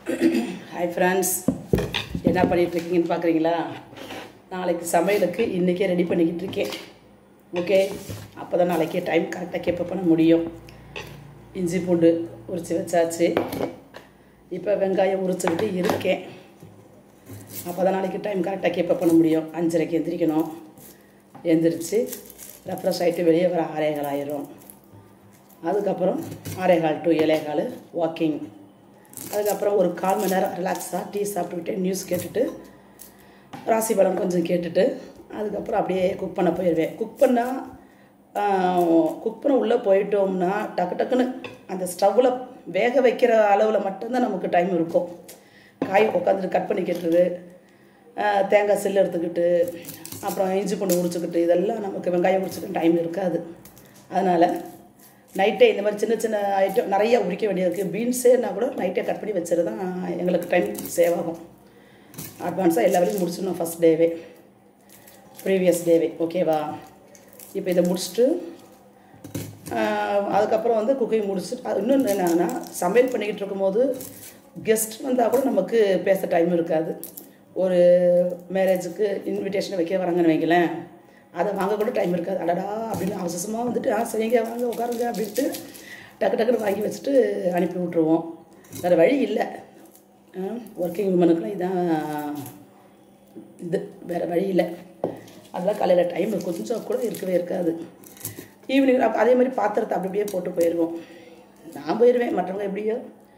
Hi friends, என்ன பண்ணிகிட்ருக்கீங்கன்னு பார்க்குறீங்களா? நாளைக்கு சமையலுக்கு இன்றைக்கே ரெடி பண்ணிக்கிட்டு இருக்கேன். ஓகே, அப்போ தான் நாளைக்கு டைம் கரெக்டாக கேப்ப பண்ண முடியும். இஞ்சி பூண்டு உரித்து வச்சாச்சு. இப்போ வெங்காயம் உரிச்சுக்கிட்டு இருக்கேன். அப்போ தான் நாளைக்கு டைம் கரெக்டாக கேப்ப பண்ண முடியும். 5:30க்கு எந்திரிக்கணும். எந்திரிச்சு ரெஃப்ரெஷ் ஆகிட்டு வெளியே வர 6:15 ஆயிரும். அதுக்கப்புறம் 6:15 to 7:15 வாக்கிங். அதுக்கப்புறம் ஒரு 1/4 மணி நேரம் ரிலாக்ஸாக டீ சாப்பிட்டுக்கிட்டே நியூஸ் கேட்டுட்டு ராசி பலன் கொஞ்சம் கேட்டுட்டு அதுக்கப்புறம் அப்படியே குக் பண்ண போயிடுவேன். குக் பண்ண உள்ளே போயிட்டோம்னா டக்குன்னு அந்த ஸ்டவ்வில் வேக வைக்கிற அளவில் மட்டும்தான் நமக்கு டைம் இருக்கும். காய் உட்காந்துட்டு கட் பண்ணிக்கிட்டுது, தேங்காய் சில்லு எடுத்துக்கிட்டு அப்புறம் இஞ்சி பூண்டு உரிச்சுக்கிட்டு இதெல்லாம் நமக்கு வெங்காயம் உரிச்சுக்கிட்டு டைம் இருக்காது. அதனால் நைட்டே இந்த மாதிரி சின்ன சின்ன ஐட்டம் நிறையா உரிக்க வேண்டியது இருக்குது. பீன்ஸேனா கூட நைட்டே கட் பண்ணி வச்சுரு தான் எங்களுக்கு டைம் சேவ் ஆகும். அட்வான்ஸாக எல்லா வேலையும் முடிச்சிடணும் ஃபஸ்ட் டேவே, ப்ரீவியஸ் டேவே. ஓகேவா? இப்போ இதை முடிச்சுட்டு அதுக்கப்புறம் வந்து குக்கிங் முடிச்சுட்டு இன்னொன்று என்னன்னா, சமையல் பண்ணிக்கிட்டு இருக்கும்போது கெஸ்ட் வந்தால் கூட நமக்கு பேச டைம் இருக்காது. ஒரு மேரேஜுக்கு இன்விடேஷன் வைக்க வராங்கன்னு வைங்களேன், அதை வாங்க கூட டைம் இருக்காது. அடடா அப்படின்னு அவசரமாக வந்துட்டு சரிங்க வாங்க உட்காருங்க அப்படின்ட்டு டக்குன்னு வாங்கி வச்சுட்டு அனுப்பி விட்ருவோம். வேறு வழி இல்லை. ஒர்க்கிங் உமனுக்குலாம் இதான் இது, வேறு வழி இல்லை. அதெல்லாம் காலையில் டைம் கொஞ்சம் கூட இருக்கவே இருக்காது. ஈவினிங் அதே மாதிரி பாத்திரத்தை அப்படியே போட்டு போயிடுவோம். நான் போயிடுவேன், மற்றவங்க எப்படியோ.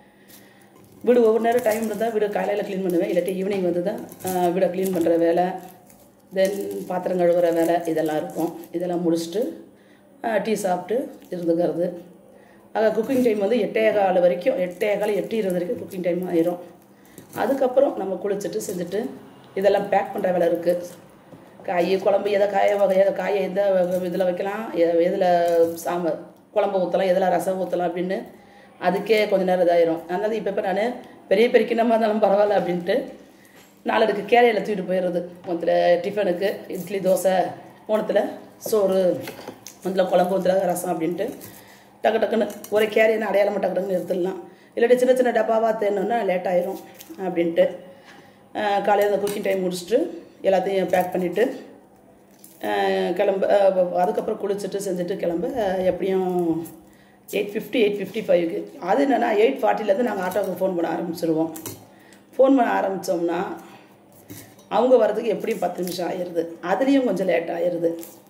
வீடு ஒவ்வொரு நேரம் டைம் இருந்தால் வீடு காலையில் க்ளீன் பண்ணுவேன், இல்லாட்டி ஈவினிங் வந்து தான் வீடை க்ளீன் பண்ணுற வேலை, தென் பாத்திரம் கழுவுற வேலை இதெல்லாம் இருக்கும். இதெல்லாம் முடிச்சுட்டு டீ சாப்பிட்டு இருந்துக்கிறது. ஆக குக்கிங் டைம் வந்து 8:15 வரைக்கும், 8:15 8:20 வரைக்கும் குக்கிங் டைம் ஆயிரும். அதுக்கப்புறம் நம்ம குளிச்சுட்டு செஞ்சுட்டு இதெல்லாம் பேக் பண்ணுற வேலை இருக்குது. காய் குழம்பு எதை காயை எந்த இதில் வைக்கலாம், எதில் குழம்பு ஊற்றலாம், எதில் ரசம் ஊற்றலாம் அப்படின்னு அதுக்கே கொஞ்சம் நேரம் இதாயிரும். அதனால் இப்போ நான் பெரிய கிண்ணமாக இருந்தாலும் பரவாயில்ல அப்படின்ட்டு நாளைக்கு கேரையில் தூக்கிட்டு போயிடுறது. ஒன்றில் டிஃபனுக்கு இட்லி தோசை, ஒன்றுத்தில் சோறு, ஒன்றில் குழம்பு, ஒன்றில் ரசம் அப்படின்ட்டு டக்குன்னு ஒரே கேரியனை அடையாளமாக டக்குன்னு எடுத்துடலாம். இல்லாட்டி சின்ன சின்ன டப்பாவாக தேணுன்னா லேட் ஆயிரும் அப்படின்ட்டு காலையில் அந்த குக்கிங் டைம் முடிச்சுட்டு எல்லாத்தையும் பேக் பண்ணிவிட்டு கிளம்ப. அதுக்கப்புறம் குளிச்சுட்டு செஞ்சுட்டு கிளம்ப எப்படியும் 8:50 8:55க்கு. அது என்னென்னா 8:40 நாங்கள் ஆட்டோவுக்கு ஃபோன் பண்ண ஆரம்பிச்சிடுவோம். ஃபோன் பண்ண ஆரம்பித்தோம்னா அவங்க வர்றதுக்கு எப்படியும் 10 நிமிஷம் ஆயிடுது. அதுலேயும் கொஞ்சம் லேட் ஆயிடுது.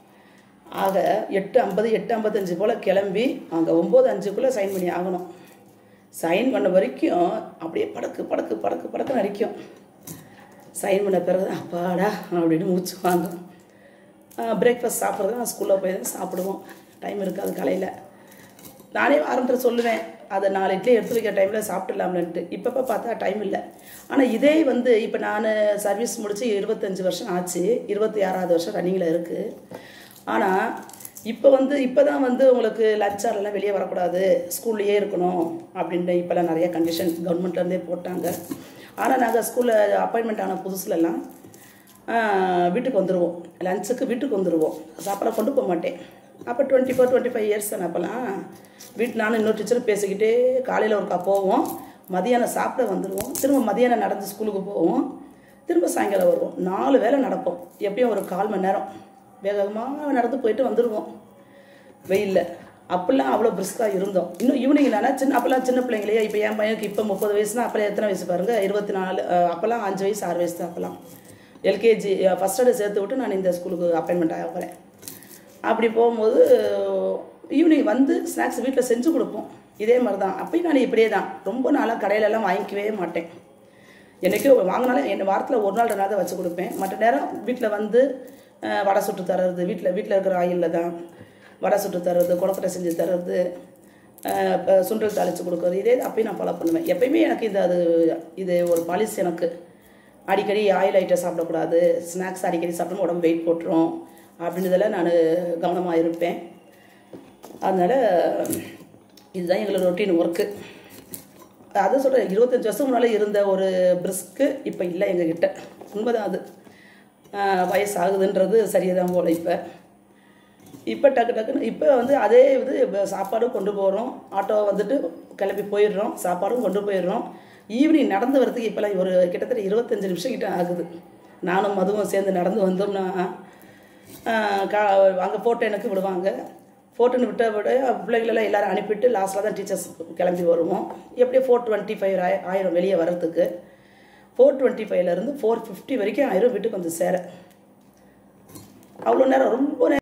ஆக 8:50 8:55 போல் கிளம்பி அங்கே 9:05க்குள்ளே சைன் பண்ணி ஆகணும். சைன் பண்ண வரைக்கும் அப்படியே படக்கு நடிக்கும். சைன் பண்ண பிறகு அப்பாடா அப்படின்னு மூச்சு வாங்கும். பிரேக்ஃபாஸ்ட் சாப்பிட்றது நான் ஸ்கூலில் போய் தான் சாப்பிடுவோம். டைம் இருக்காது காலையில். நானே ஆரம்பத்தில் சொல்லுவேன், அதை 4 இட்லி எடுத்து வைக்கிற டைமில் சாப்பிட்டுலாம்லன்ட்டு. இப்போ பார்த்தா டைம் இல்லை. ஆனால் இதே வந்து இப்போ நான் சர்வீஸ் முடித்து 25 வருஷம் ஆச்சு, 26வது வருஷம் ரன்னிங்கில் இருக்குது. ஆனால் இப்போ தான் வந்து உங்களுக்கு லஞ்ச் ஹவர்லாம் வெளியே வரக்கூடாது, ஸ்கூல்லையே இருக்கணும் அப்படின்ட்டு இப்போல்லாம் நிறைய கண்டிஷன் கவர்மெண்ட்லேருந்தே போட்டாங்க. ஆனால் நாங்கள் ஸ்கூலில் அப்பாயின்மெண்ட் ஆன புதுசுலலாம் வீட்டுக்கு வந்துடுவோம், லஞ்சுக்கு வீட்டுக்கு வந்துடுவோம், சாப்பாடை கொண்டு போக மாட்டேன். அப்போ 24-25 இயர்ஸ் தானே. அப்போல்லாம் நானும் இன்னொரு டீச்சரும் பேசிக்கிட்டே காலையில் ஒருக்கா போவோம், மதியானம் சாப்பிட வந்துடுவோம், திரும்ப மதியானம் நடந்து ஸ்கூலுக்கு போவோம், திரும்ப சாயங்காலம் வருவோம். 4 வேளை நடப்போம். எப்படியும் ஒரு 1/4 மணி நேரம் வேகமாக நடந்து போயிட்டு வந்துடுவோம் வெயிலில். அப்போல்லாம் அவ்வளோ பிரிஸ்காக இருந்தோம். இன்னும் ஈவினிங் என்னன்னா அப்போல்லாம் சின்ன பிள்ளைங்களையே. இப்போ என் பையனுக்கு இப்போ 30 வயசுனா, அப்போல்லாம் எத்தனை வயசு பாருங்கள், 24. அப்போல்லாம் 5 வயசு 6 வயசு தான். அப்போல்லாம் எல்கேஜி ஃபஸ்ட் ஸ்டாண்டர்ட் சேர்த்து விட்டு நான் இந்த ஸ்கூலுக்கு அப்பாயின்மெண்ட் ஆக போகிறேன். அப்படி போகும்போது ஈவினிங் வந்து ஸ்நாக்ஸ் வீட்டில் செஞ்சு கொடுப்போம். இதே மாதிரி தான். அப்போயும் நான் இப்படியே தான். ரொம்ப நாளாக கடையிலலாம் வாங்கிக்கவே மாட்டேன். என்றைக்கும் வாங்கினாலும் என் வாரத்தில் 1 நாள் 2 நாள் தான் வச்சு கொடுப்பேன். மற்ற நேரம் வீட்டில் வந்து வடை சுட்டு தர்றது, வீட்டில் இருக்கிற ஆயிலில் தான் வடை சுட்டு தர்றது, கொழுக்கட்டை செஞ்சு தர்றது, சுண்டல் தாளித்து கொடுக்குறது. இதே அப்பயும் நான் ஃபாலோ பண்ணுவேன். எப்பயுமே எனக்கு இது ஒரு பாலிசி எனக்கு. அடிக்கடி ஆயில் ஐட்டம் சாப்பிடக்கூடாது, ஸ்நாக்ஸ் அடிக்கடி சாப்பிடணும் உடம்பு வெயிட் போட்டுரும் அப்படின்றதெல்லாம் நான் கவனமாக இருப்பேன். அதனால் இதுதான் எங்களோட ரொட்டீன் ஒர்க்கு. அதை சொல்கிறேன், 25 வருஷம் முன்னால் இருந்த ஒரு பிரிஸ்க்கு இப்போ இல்லை எங்ககிட்ட. உண்மைதான் அது. வயசாகுதுன்றது சரியாக தான் போல். இப்போ டக்குன்னு இப்போ வந்து அதே இது சாப்பாடும் கொண்டு போகிறோம், ஆட்டோ வந்துட்டு கிளம்பி போயிடுறோம், சாப்பாடும் கொண்டு போயிடுறோம். ஈவினிங் நடந்து வரதுக்கு இப்போலாம் ஒரு கிட்டத்தட்ட 25 நிமிஷம் கிட்ட ஆகுது. நானும் மதுவும் சேர்ந்து நடந்து வந்தோம்னா அங்கே ஃபோட்டோ எனக்கு விடுவாங்க. ஃபோட்டோன்னு விட்ட பிள்ளைகளெல்லாம் எல்லோரும் அனுப்பிட்டு லாஸ்ட்டில் தான் டீச்சர்ஸ் கிளம்பி வருவோம். எப்படியோ 4:25 ஆயிரம் வெளியே வர்றதுக்கு. 4:25 4:50 வரைக்கும் ஆயிரம் வீட்டுக்கு வந்து சேர. அவ்வளோ நேரம் ரொம்ப